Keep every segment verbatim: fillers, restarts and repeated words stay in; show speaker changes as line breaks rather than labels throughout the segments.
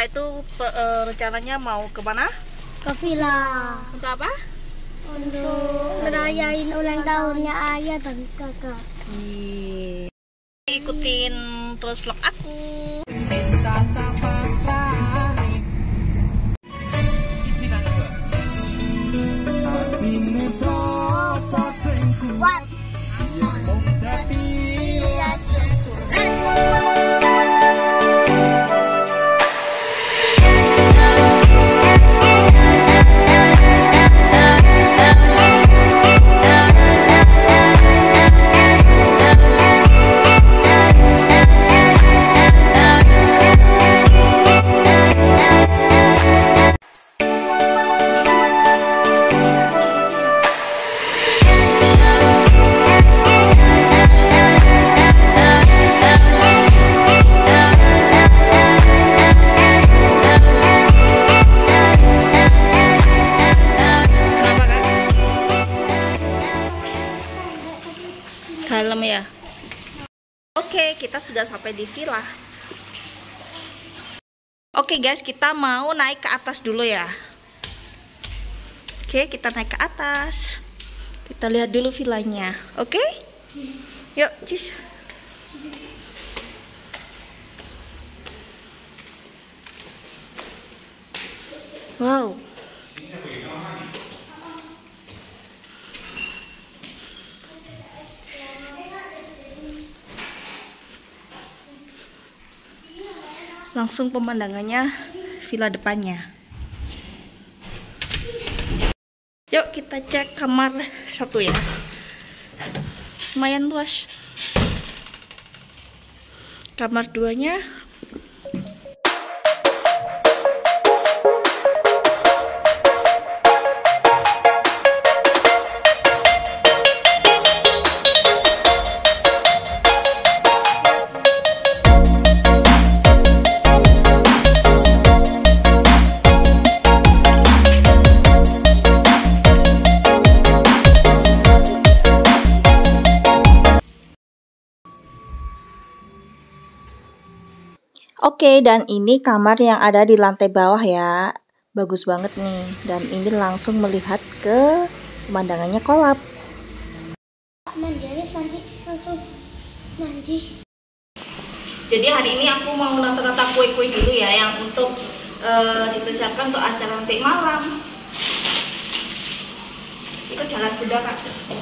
kita itu uh, rencananya mau ke mana?
Ke villa.
Untuk apa?
Untuk ngerayain ulang tahunnya ayah dan kakak.
Iya. Ikutin terus vlog aku.
What?
Dalam ya. Oke, kita sudah sampai di villa. Oke guys, kita mau naik ke atas dulu ya. Oke, kita naik ke atas. Kita lihat dulu villanya. Oke? Yuk, cus. Wow. Langsung pemandangannya villa depannya. Yuk kita cek kamar satu ya. Lumayan luas. Kamar duanya. Oke, dan ini kamar yang ada di lantai bawah ya. Bagus banget nih. Dan ini langsung melihat ke pemandangannya kolam.
Mandi, nanti langsung mandi.
Jadi hari ini aku mau nata-nata kue-kue dulu ya, yang untuk uh, dipersiapkan untuk acara nanti malam. Ikut jalan kuda kak.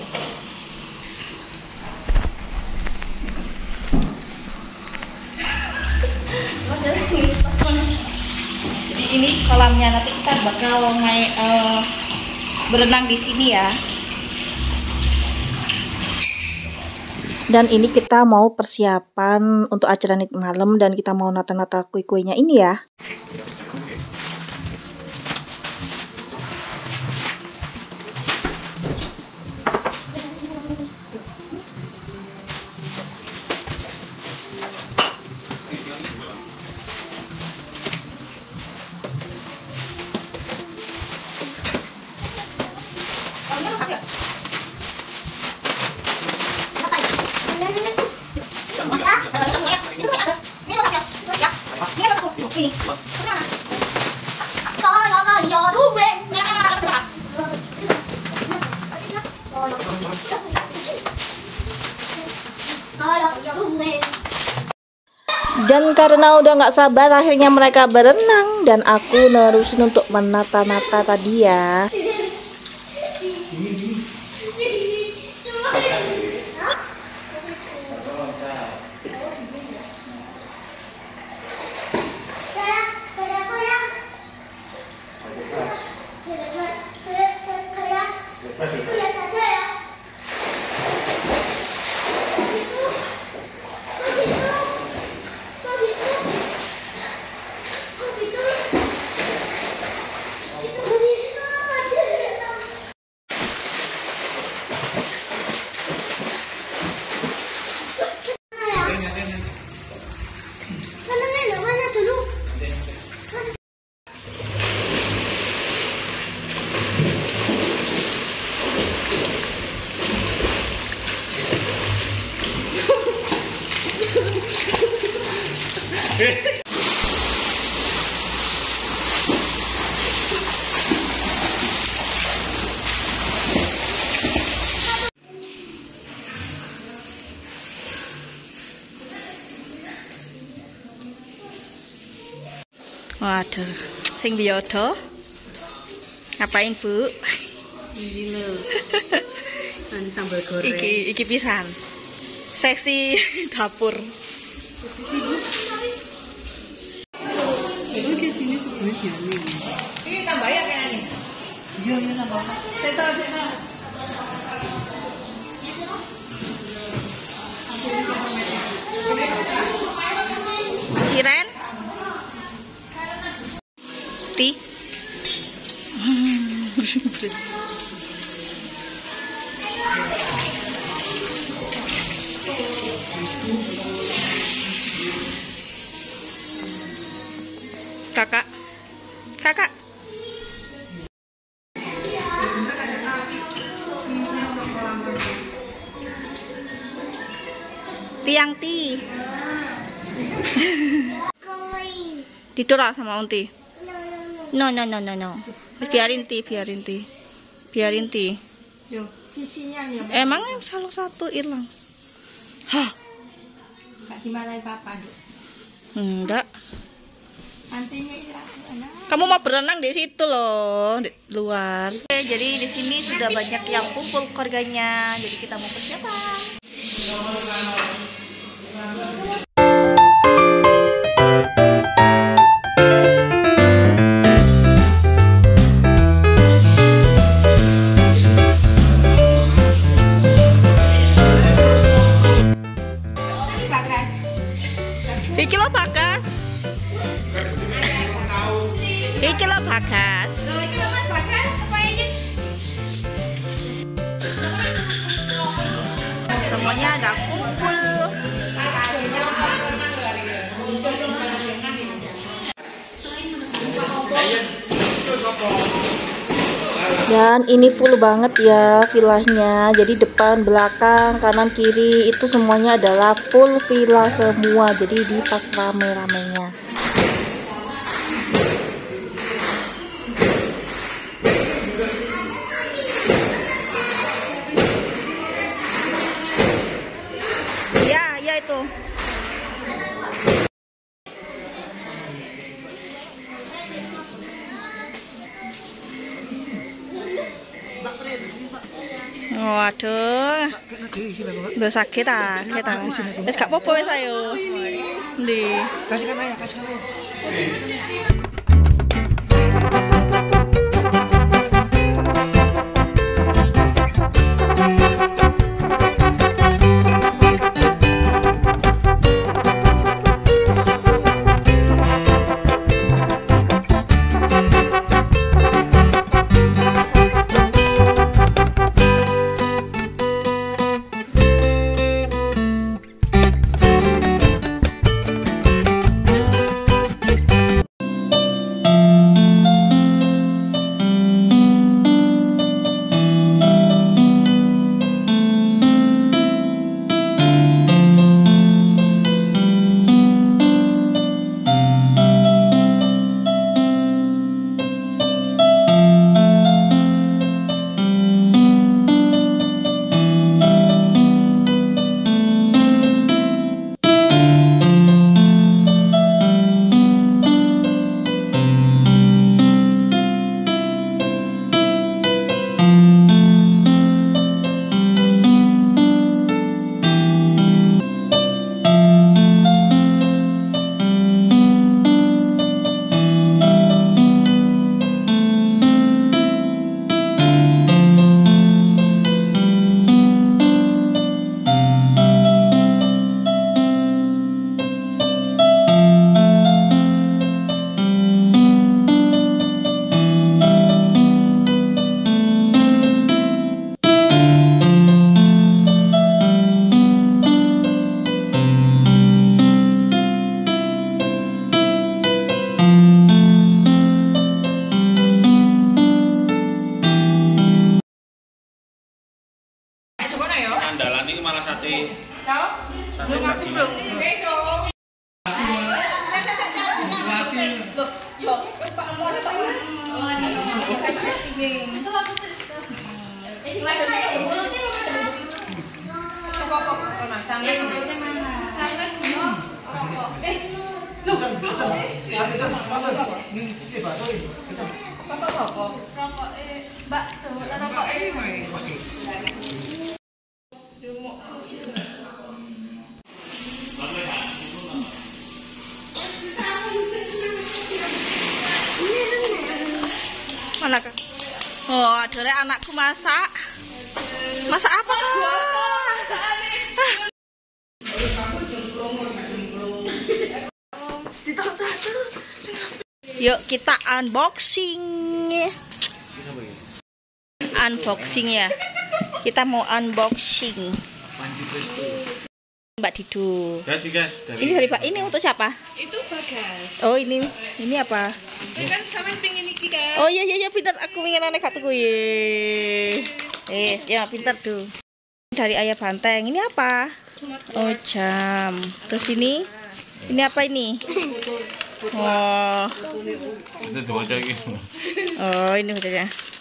Jadi ini kolamnya, nanti kita bakal main uh, berenang di sini ya. Dan ini kita mau persiapan untuk acara nanti malam, dan kita mau nata-nata kue-kuenya ini ya. Dan karena udah nggak sabar, akhirnya mereka berenang dan aku nerusin untuk menata-nata tadi ya. Waduh, sing biyodo. Ngapain, Bu?
Ini lho. Ini sambal goreng.
Iki iki pisan. Seksi dapur.
Itu di sini sebenarnya nih.
Ini tambah ya kayaknya.
Iya, iya tambah. Seta, seta.
Siren? Ti? Kakak, kakak. Tiang Ti. Tidur lah sama Unti. No no no no no. Biarin Ti, biarin Ti. Biarin Ti.
Yo, sisinya nih.
Emang salah satu hilang. Hah?
Kasih malai papa, Duk.
Enggak.
Antinya hilang.
Kamu mau berenang di situ loh, di luar. Oke, jadi di sini sudah banyak yang kumpul keluarganya. Jadi kita mau persiapan. Iki lo bagas. Iki lo bagas.
Loh, ini lo Mas Bagas, apa ini?
Semuanya ada kumpul. Dan ini full banget ya villanya. Jadi depan, belakang, kanan, kiri itu semuanya adalah full villa semua. Jadi di pas rame-ramenya. Ya, ya itu. Waduh. Udah sakit ah, kita. Wis gak apa-apa wis ayo. Ndi.
Kasihkan ayah, kasihkan ayah.
Andalan ini malah sate.
Tahu?
Sate sapi.
Besok.
Mana kak? Oh, ada rek anakku masak. Masak apa kak? Yuk kita unboxing. Unboxing ya. Kita mau unboxing. Mbak Didu.
Kasih guys. Dari
Ini dari Pak. Ini untuk siapa?
Itu Bagas.
Oh ini, ini apa?
Itu kan sama pengen iki kan.
Oh iya iya iya pintar, aku ingin aneh katuku ye. Eh, ya pintar tuh. Dari Ayah Banteng. Ini apa? Oh jam. Terus ini, ini apa ini? Oh,
itu dua lagi.
oh ini udah.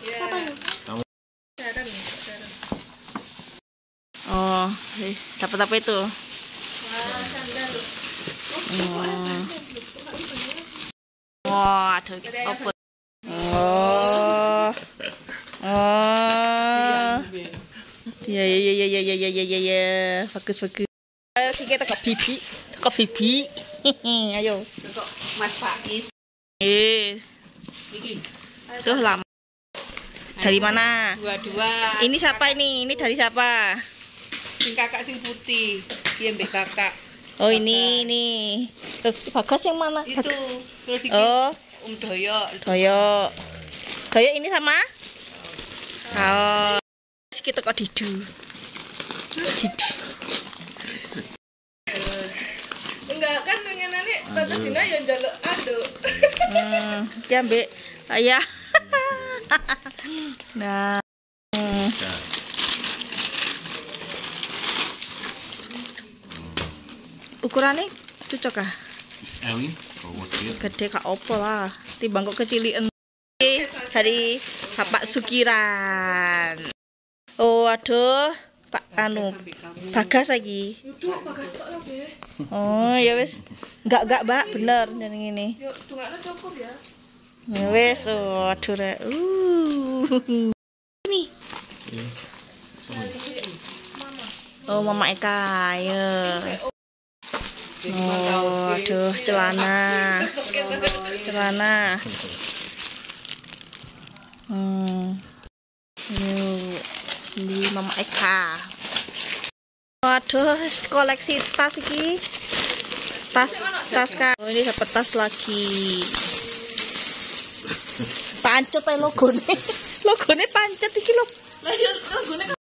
Oh, eh, dapat apa itu? Oh, oh ada apa? Oh, oh, ya ya ya ya ya ya ya ya ya, bagus bagus. Sih kita ke bibi, ke bibi. Ayo.
Mas Faiz.
Eh, tuh lama. Dari mana?
Dua-dua.
Ini siapa ini? Ini dari siapa?
Sing kakak sing putih. Piye mbek kakak?
Oh ini ini. Loh, Bagas yang mana?
Itu. Terus iki
Oh,
Om Doyo.
Doyo. Doyo ini sama? Oh. Terus kita kok Didu. Didu.
Enggak kan pengenane Tante Dina ya njaluk aduk.
Hmm, iki ambek saya. Nah. Hmm. Ukurannya cocok kah?
Ewin, kau dia.
Gede kak opo lah. Timbang kok kecilin. Dari Bapak Sukiran. Oh aduh, Pak anu Bagas lagi.
Itu Bagas tok kabeh.
Oh ya wis. Enggak enggak, Mbak, bener dan ini.
Yo dungakne cukup ya.
Ya wis, oh aduh rek. Uh. Ini. Oh, Mama Eka, ya. Oh, aduh, celana. Celana. Hmm. Yuk, ini Mama Eka. Waduh, koleksi tas iki. Tas, tas kan. Oh, ini dapat tas lagi. Pancet ae logone. Logone pancet iki lho.
Lah yo logone